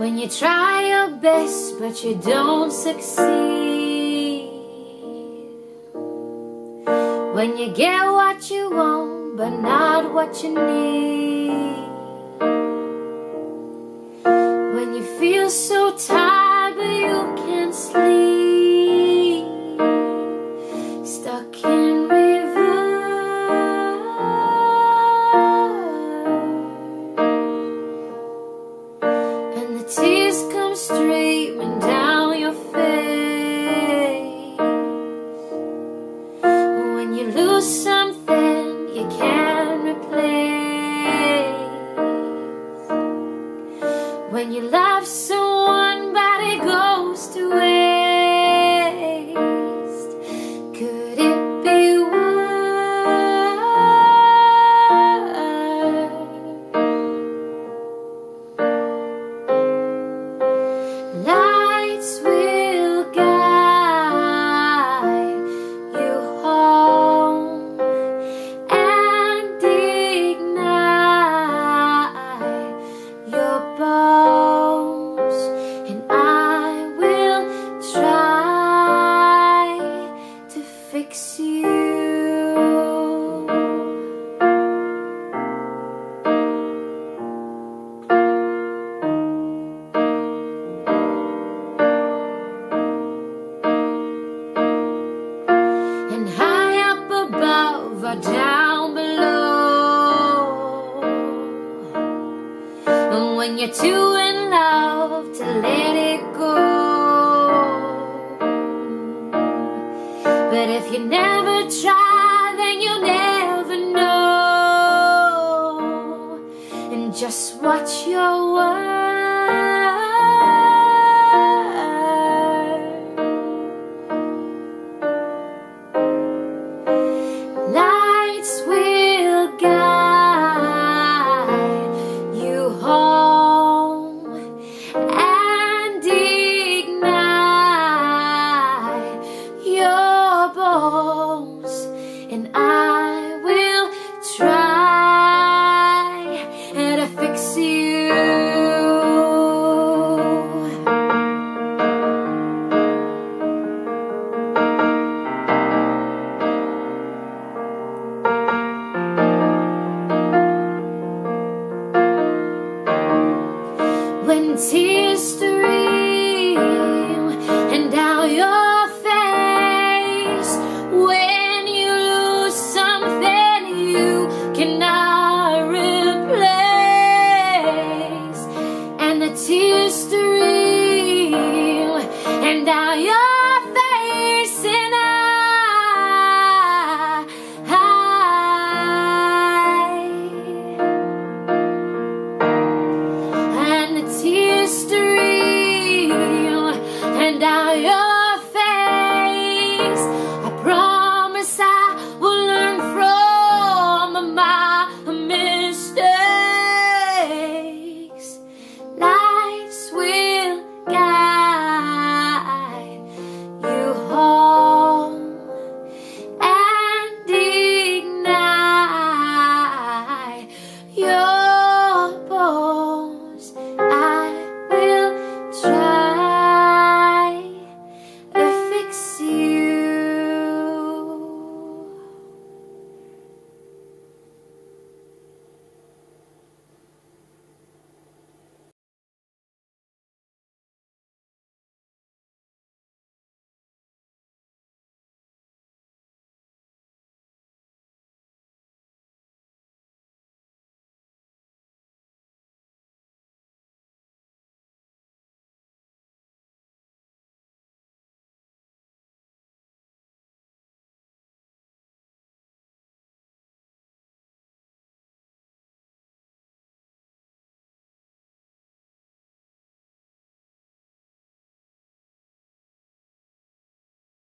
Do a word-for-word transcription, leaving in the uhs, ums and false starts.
When you try your best but you don't succeed, when you get what you want but not what you need, when you feel so tired but you can't sleep, stuck in tears come streaming down your face. When you lose something you can't replace, when you love someone but it goes to waste, could it be worse? Lights will guide you home and ignite your bones, and I will try to fix you. And high up above or down below, and when you're too in love to let it go, but if you never try then you'll never know, and just watch your words. Lights will guide you home and ignite your bones, and I will try to fix you. When tears stream and down your face, when you lose something you cannot replace, and the tears stream and down your